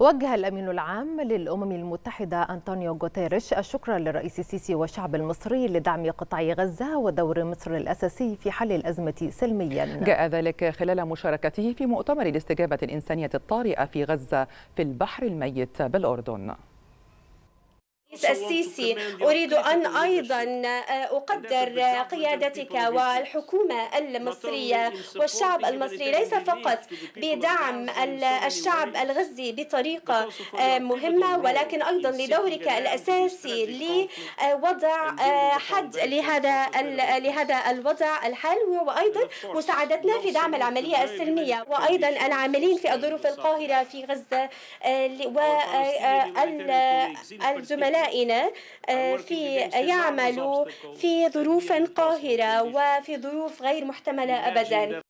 وجه الأمين العام للأمم المتحدة أنطونيو غوتيريش الشكر للرئيس السيسي والشعب المصري لدعم قطاع غزة ودور مصر الأساسي في حل الأزمة سلميا. جاء ذلك خلال مشاركته في مؤتمر الاستجابة الإنسانية الطارئة في غزة في البحر الميت بالأردن. السيسي، أريد أن أيضا أقدر قيادتك والحكومة المصرية والشعب المصري ليس فقط بدعم الشعب الغزي بطريقة مهمة، ولكن أيضا لدورك الأساسي لوضع حد لهذا الوضع الحالي، وأيضا مساعدتنا في دعم العملية السلمية، وأيضا العاملين في الظروف القاهرة في غزة والزملاء يعملوا في ظروف قاهرة وفي ظروف غير محتملة أبدا.